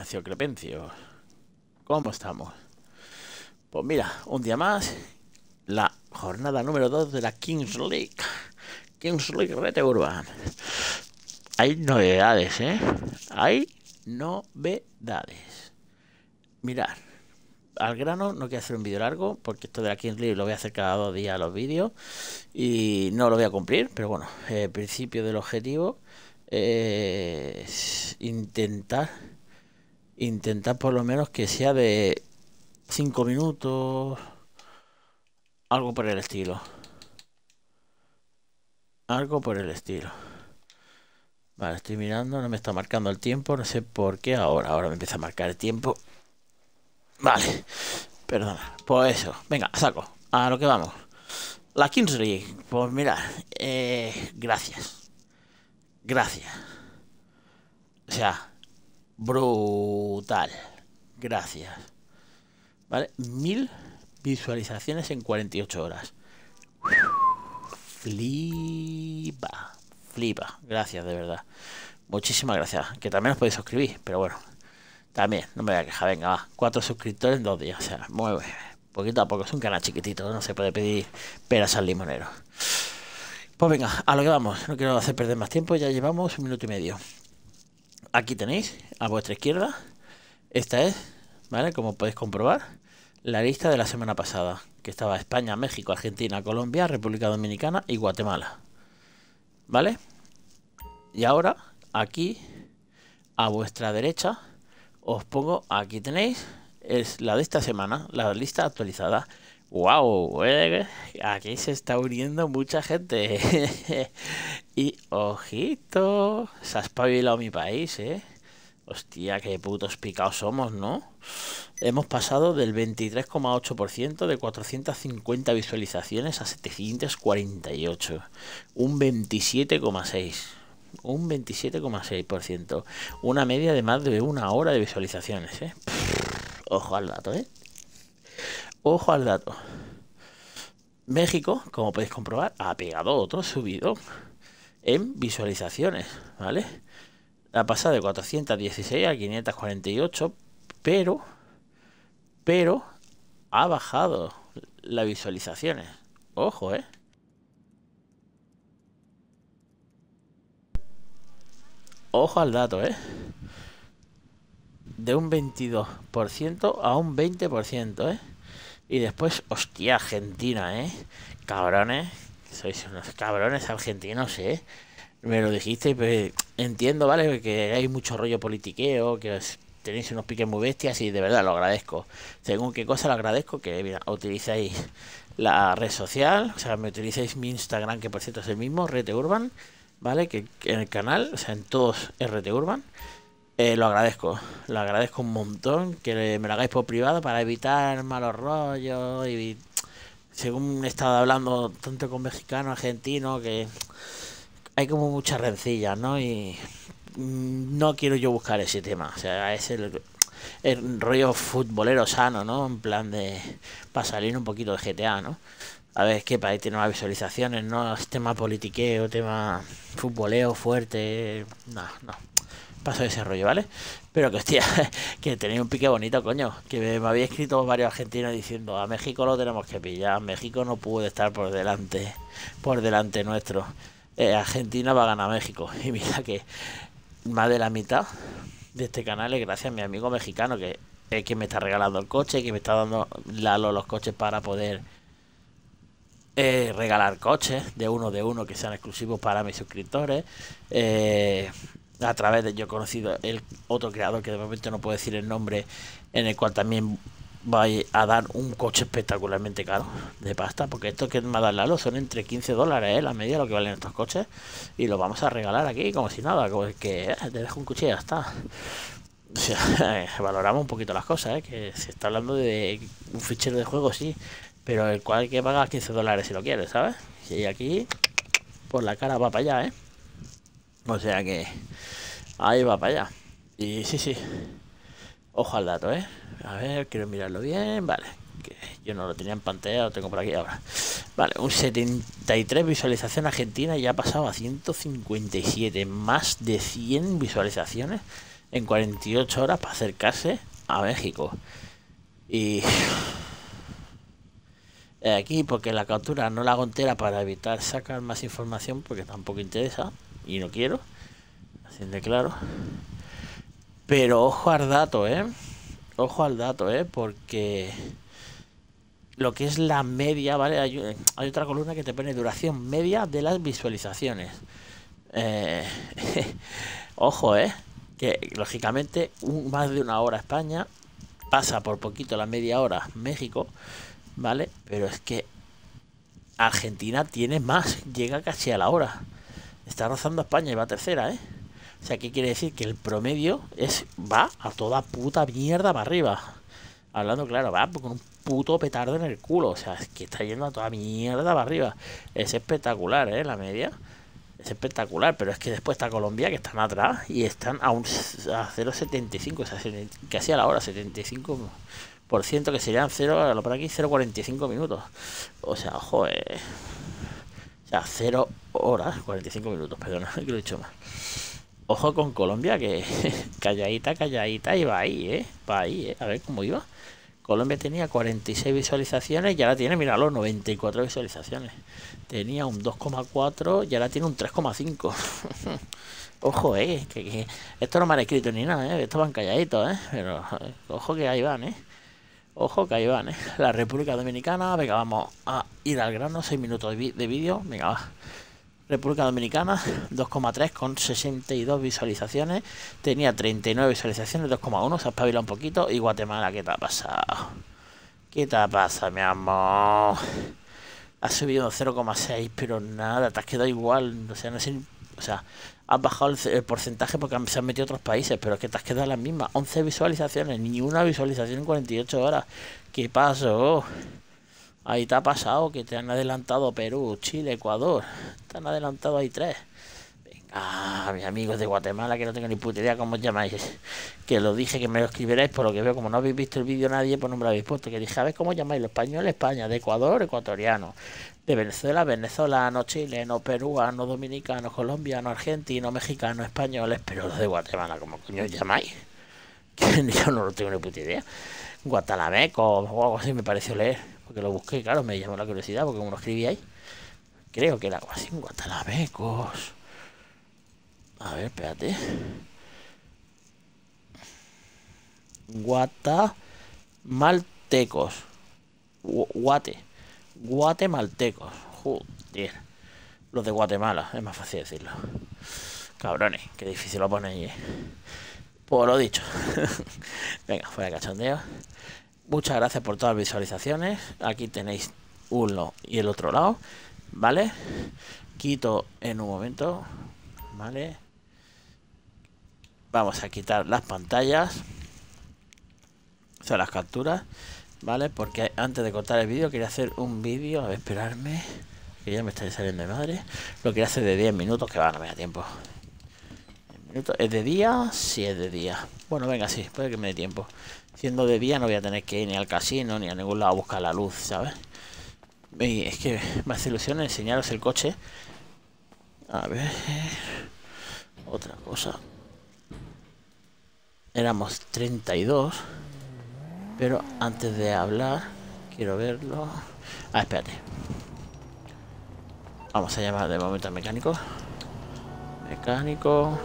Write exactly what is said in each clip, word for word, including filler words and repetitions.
Ignacio Crepencio. ¿Cómo estamos? Pues mira, un día más, la jornada número dos de la Kings League. Kings League Rete Urban. Hay novedades, ¿eh? Hay novedades. Mirad, al grano, no quiero hacer un vídeo largo, porque esto de la Kings League lo voy a hacer cada dos días los vídeos y no lo voy a cumplir, pero bueno, el principio del objetivo es intentar intentar por lo menos que sea de cinco minutos, algo por el estilo. Algo por el estilo. Vale, estoy mirando, no me está marcando el tiempo, no sé por qué ahora. Ahora me empieza a marcar el tiempo. Vale, perdona. Pues eso, venga, saco. A lo que vamos. La Kings League, pues mira, eh, gracias. Gracias. O sea, brutal. Gracias. Vale, mil visualizaciones en cuarenta y ocho horas. Flipa. Flipa. Gracias, de verdad. Muchísimas gracias. Que también os podéis suscribir, pero bueno. También, no me voy a quejar. Venga, va. Cuatro suscriptores en dos días. O sea, mueve. Poquito a poco. Es un canal chiquitito. No se puede pedir peras al limonero. Pues venga, a lo que vamos. No quiero hacer perder más tiempo. Ya llevamos un minuto y medio. Aquí tenéis, a vuestra izquierda. Esta es, ¿vale? Como podéis comprobar, la lista de la semana pasada, que estaba España, México, Argentina, Colombia, República Dominicana y Guatemala, ¿vale? Y ahora, aquí, a vuestra derecha, os pongo, aquí tenéis, es la de esta semana, la lista actualizada. ¡Wow! Eh, aquí se está uniendo mucha gente. Y, ojito, se ha espabilado mi país, ¿eh? Hostia, qué putos picados somos, ¿no? Hemos pasado del veintitrés coma ocho por ciento de cuatrocientas cincuenta visualizaciones a setecientas cuarenta y ocho. Un veintisiete coma seis. Un veintisiete coma seis por ciento. Una media de más de una hora de visualizaciones, ¿eh? Pff, ojo al dato, ¿eh? Ojo al dato. México, como podéis comprobar, ha pegado otro subido en visualizaciones, ¿vale? Ha pasado de cuatrocientas dieciséis a quinientas cuarenta y ocho, pero, pero ha bajado las visualizaciones. Ojo, ¿eh? Ojo al dato, ¿eh? De un veintidós por ciento a un veinte por ciento, ¿eh? Y después, hostia, Argentina, ¿eh? Cabrones, sois unos cabrones argentinos, ¿eh? Me lo dijiste, pero entiendo, ¿vale? Que hay mucho rollo politiqueo, que os tenéis unos piques muy bestias y de verdad lo agradezco. Según qué cosa lo agradezco, que mira, utilizáis la red social, o sea, me utilizáis mi Instagram, que por cierto es el mismo, Rete Urban, ¿vale? Que, que en el canal, o sea, en todos es Rete Urban. Eh, lo agradezco, lo agradezco un montón, que me lo hagáis por privado para evitar malos rollos y según he estado hablando tanto con mexicanos, argentinos, que hay como muchas rencillas, ¿no? Y no quiero yo buscar ese tema, o sea, es el, el rollo futbolero sano, ¿no? En plan de, para salir un poquito de G T A, ¿no? A ver, qué para ahí tiene más visualizaciones, ¿no? Es tema politiqueo, tema futboleo fuerte, no, no. Paso de ese rollo, ¿vale? Pero que hostia, que tenéis un pique bonito, coño. Que me, me había escrito varios argentinos diciendo, a México lo tenemos que pillar, México no puede estar por delante, por delante nuestro. Eh, Argentina va a ganar México. Y mira que más de la mitad de este canal es gracias a mi amigo mexicano, que es quien me está regalando el coche, que me está dando Lalo los coches para poder eh, regalar coches de uno de uno que sean exclusivos para mis suscriptores. Eh... A través de yo he conocido el otro creador que de momento no puedo decir el nombre, en el cual también va a dar un coche espectacularmente caro de pasta, porque esto que me va a dar Lalo son entre quince dólares, ¿eh? La media de lo que valen estos coches, y lo vamos a regalar aquí como si nada, como que eh, te dejo un coche y ya está. O sea, valoramos un poquito las cosas, ¿eh? Que se está hablando de un fichero de juego, sí, pero el cual hay que pagar quince dólares si lo quieres, ¿sabes? Y aquí por la cara va para allá, ¿eh? O sea que ahí va para allá. Y sí, sí. Ojo al dato, ¿eh? A ver, quiero mirarlo bien. Vale. Que yo no lo tenía en pantalla, lo tengo por aquí ahora. Vale, un setenta y tres visualización argentina y ya ha pasado a ciento cincuenta y siete. Más de cien visualizaciones en cuarenta y ocho horas para acercarse a México. Y aquí, porque la captura no la hago entera para evitar sacar más información, porque tampoco interesa y no quiero, así de claro. Pero ojo al dato, eh. Ojo al dato, eh, porque lo que es la media, ¿vale? Hay, hay otra columna que te pone duración media de las visualizaciones. Eh, ojo, eh, que lógicamente un, más de una hora España pasa por poquito la media hora México, ¿vale? Pero es que Argentina tiene más, llega casi a la hora. Está rozando a España y va a tercera, ¿eh? O sea, ¿qué quiere decir? Que el promedio es va a toda puta mierda para arriba. Hablando claro, va con un puto petardo en el culo. O sea, es que está yendo a toda mierda para arriba. Es espectacular, ¿eh? La media. Es espectacular, pero es que después está Colombia, que están atrás y están a un a cero coma setenta y cinco, o sea, casi a la hora, setenta y cinco por ciento, que serían cero, por aquí cero coma cuarenta y cinco minutos. O sea, ojo, eh. O sea, cero horas, cuarenta y cinco minutos, perdona, que lo he dicho más. Ojo con Colombia, que calladita, calladita, y va ahí, eh. Va ahí, eh. A ver cómo iba. Colombia tenía cuarenta y seis visualizaciones y ahora tiene, míralo, noventa y cuatro visualizaciones. Tenía un dos coma cuatro y ahora tiene un tres coma cinco. Ojo, eh, que, que esto no me han escrito ni nada, eh. Estos van calladitos, eh. Pero eh, ojo que ahí van, eh. Ojo que ahí van, eh. La República Dominicana, venga, vamos a ir al grano, seis minutos de vídeo, venga, va. República Dominicana, dos coma tres con sesenta y dos visualizaciones. Tenía treinta y nueve visualizaciones, dos coma uno, se ha espabilado un poquito. Y Guatemala, ¿qué te ha pasado? ¿Qué te ha pasado, mi amor? Has subido cero coma seis, pero nada, te has quedado igual. O sea, no sé, o sea, has bajado el, el porcentaje porque se han metido otros países, pero es que te has quedado las mismas. once visualizaciones, ni una visualización en cuarenta y ocho horas. ¿Qué pasó? Ahí te ha pasado que te han adelantado Perú, Chile, Ecuador. Te han adelantado ahí tres. Venga, mis amigos de Guatemala, que no tengo ni puta idea cómo os llamáis. Que lo dije que me lo escribierais, por lo que veo, como no habéis visto el vídeo nadie, pues no me lo habéis puesto. Que dije, a ver cómo llamáis los españoles, España, de Ecuador, ecuatoriano. De Venezuela, venezolano, chileno, peruano, dominicano, colombiano, argentino, mexicano, españoles. Pero los de Guatemala, ¿cómo coño os llamáis? Que yo no lo tengo ni puta idea. Guatalameco o algo así me pareció leer. Porque lo busqué, claro, me llamó la curiosidad, porque como lo escribí ahí, creo que era algo así, Guatalamecos. A ver, espérate. Guatamaltecos. Guate. Guatemaltecos. Joder. Los de Guatemala, es más fácil decirlo. Cabrones, qué difícil lo ponéis, eh. Pues lo dicho. Venga, fuera de cachondeo. Muchas gracias por todas las visualizaciones. Aquí tenéis uno y el otro lado, ¿vale? Quito en un momento, ¿vale? Vamos a quitar las pantallas, o sea, las capturas, ¿vale? Porque antes de cortar el vídeo quería hacer un vídeo, a ver, esperarme, que ya me está saliendo de madre. Lo quería hacer de diez minutos, que va, no me da tiempo. ¿Es de día? Sí, es de día. Bueno, venga, sí, puede que me dé tiempo. Siendo de día no voy a tener que ir ni al casino ni a ningún lado a buscar la luz, ¿sabes? Y es que me hace ilusión enseñaros el coche. A ver... Otra cosa. Éramos treinta y dos. Pero antes de hablar, quiero verlo... Ah, espérate. Vamos a llamar de momento al mecánico. Mecánico...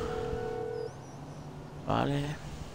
Vale.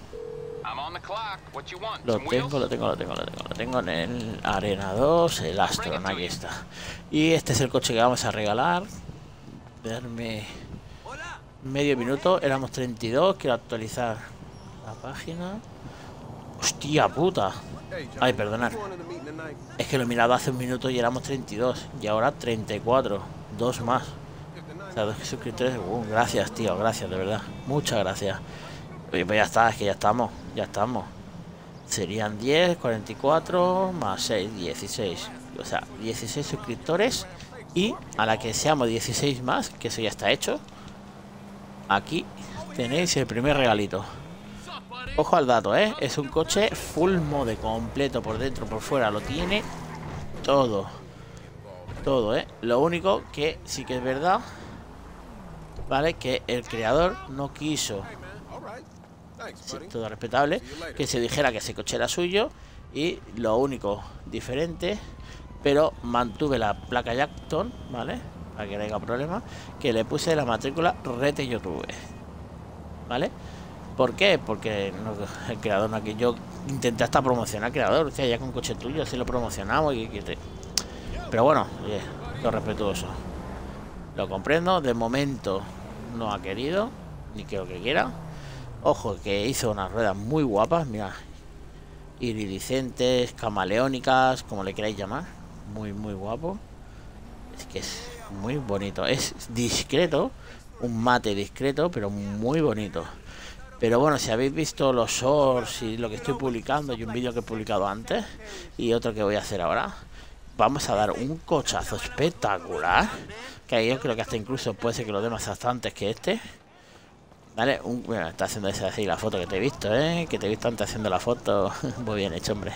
Lo tengo, lo tengo, lo tengo, lo tengo, lo tengo en el Arena dos, el Astron, aquí está. Y este es el coche que vamos a regalar. Verme medio minuto, éramos treinta y dos, quiero actualizar la página. Hostia puta. Ay, perdonad. Es que lo he mirado hace un minuto y éramos treinta y dos. Y ahora treinta y cuatro. Dos más. O sea, dos suscriptores. Uh, gracias, tío, gracias, de verdad. Muchas gracias. Oye, pues ya está, es que ya estamos, ya estamos. Serían diez, cuarenta y cuatro, más seis, dieciséis. O sea, dieciséis suscriptores. Y a la que seamos dieciséis más, que eso ya está hecho, aquí tenéis el primer regalito. Ojo al dato, ¿eh? Es un coche full mode, completo, por dentro, por fuera. Lo tiene todo. Todo, ¿eh? Lo único que sí que es verdad, ¿vale? Que el creador no quiso sí, todo respetable, que se dijera que ese coche era suyo. Y lo único diferente, pero mantuve la placa Jackton, ¿vale? Para que no haya problema, que le puse la matrícula Rete YouTube, ¿vale? ¿Por qué? Porque no, el creador no, aquí yo intenté hasta promocionar al creador, o sea, ya con coche tuyo, así lo promocionamos y que te... Pero bueno, oye, lo respetuoso. Lo comprendo, de momento no ha querido, ni creo que quiera. Ojo, que hizo unas ruedas muy guapas, mira, iridiscentes, camaleónicas, como le queráis llamar. Muy, muy guapo. Es que es muy bonito. Es discreto, un mate discreto, pero muy bonito. Pero bueno, si habéis visto los shorts y lo que estoy publicando, y un vídeo que he publicado antes, y otro que voy a hacer ahora, vamos a dar un cochazo espectacular. Que yo creo que hasta incluso puede ser que lo dé más antes que este. Vale, un, bueno, está haciendo esa así la foto que te he visto, ¿eh? Que te he visto antes haciendo la foto. Muy bien hecho, hombre.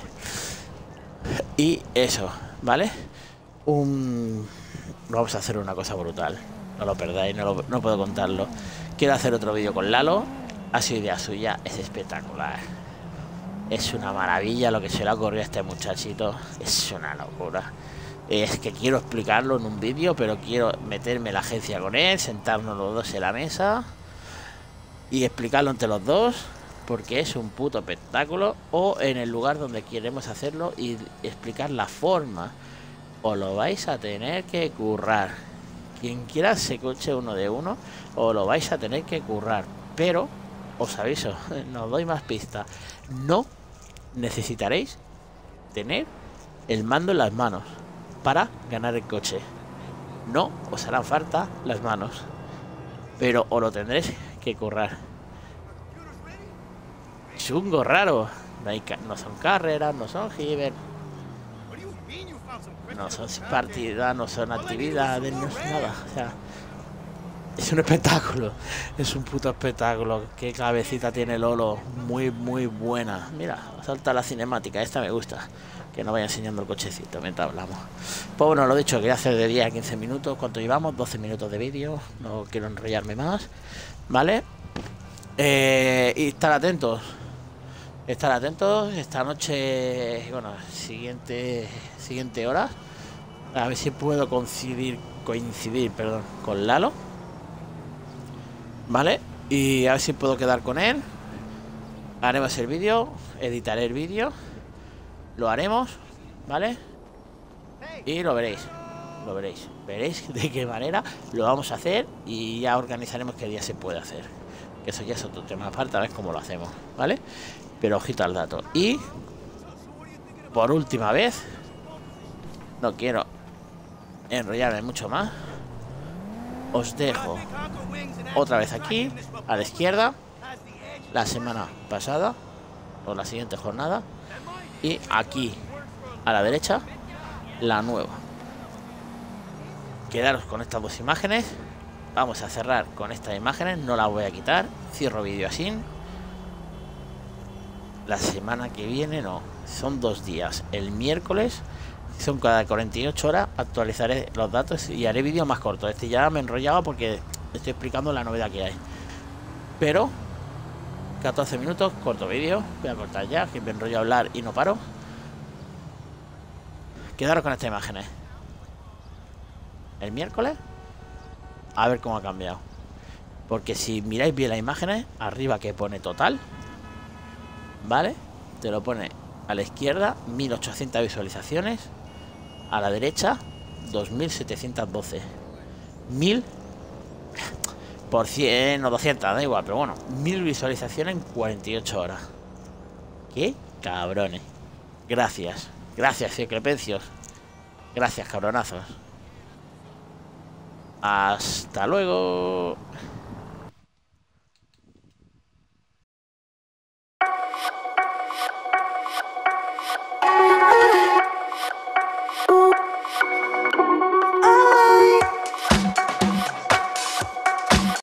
Y eso, ¿vale? Un... Vamos a hacer una cosa brutal. No lo perdáis, no, lo, no puedo contarlo. Quiero hacer otro vídeo con Lalo. Ha sido idea suya, es espectacular. Es una maravilla lo que se le ha ocurrido a este muchachito. Es una locura. Es que quiero explicarlo en un vídeo, pero quiero meterme en la agencia con él, sentarnos los dos en la mesa y explicarlo entre los dos, porque es un puto espectáculo. O en el lugar donde queremos hacerlo y explicar la forma. Os lo vais a tener que currar. Quien quiera se coche uno de uno, os lo vais a tener que currar. Pero, os aviso, no os doy más pistas. No necesitaréis tener el mando en las manos para ganar el coche. No os harán falta las manos, pero os lo tendréis que currar. Chungo raro. No, hay ca no son carreras, no son giver, no son partidas, no son actividades, no es nada. O sea, es un espectáculo. Es un puto espectáculo. Qué cabecita tiene Lolo. Muy, muy buena. Mira, salta la cinemática. Esta me gusta. Que no vaya enseñando el cochecito mientras hablamos. Pues bueno, lo dicho, quería hacer de diez a quince minutos. ¿Cuánto llevamos? doce minutos de vídeo. No quiero enrollarme más. ¿Vale? Eh, y estar atentos. Estar atentos. Esta noche, bueno, siguiente, siguiente hora. A ver si puedo coincidir, coincidir, perdón, con Lalo. ¿Vale? Y a ver si puedo quedar con él. Haremos el vídeo. Editaré el vídeo. Lo haremos, ¿vale? Y lo veréis. Lo veréis. Veréis de qué manera lo vamos a hacer. Y ya organizaremos qué día se puede hacer. Que eso ya es otro tema aparte, a ver cómo lo hacemos, ¿vale? Pero ojito al dato. Y por última vez, no quiero enrollarme mucho más, os dejo otra vez aquí a la izquierda la semana pasada o la siguiente jornada, y aquí a la derecha la nueva. Quedaros con estas dos imágenes. Vamos a cerrar con estas imágenes, no las voy a quitar. Cierro vídeo así. La semana que viene no, son dos días. El miércoles, son cada cuarenta y ocho horas, actualizaré los datos y haré vídeos más cortos. Este ya me enrollaba porque estoy explicando la novedad que hay. Pero catorce minutos, corto vídeo. Voy a cortar ya, que me enrollo a hablar y no paro. Quedaros con estas imágenes. El miércoles, a ver cómo ha cambiado. Porque si miráis bien las imágenes, arriba que pone total, ¿vale? Te lo pone a la izquierda, mil ochocientas visualizaciones. A la derecha, dos mil setecientas doce. mil por cien o doscientas, da igual, pero bueno, mil visualizaciones en cuarenta y ocho horas. ¡Qué cabrones! Gracias, gracias, Clepencios. Gracias, cabronazos. Hasta luego.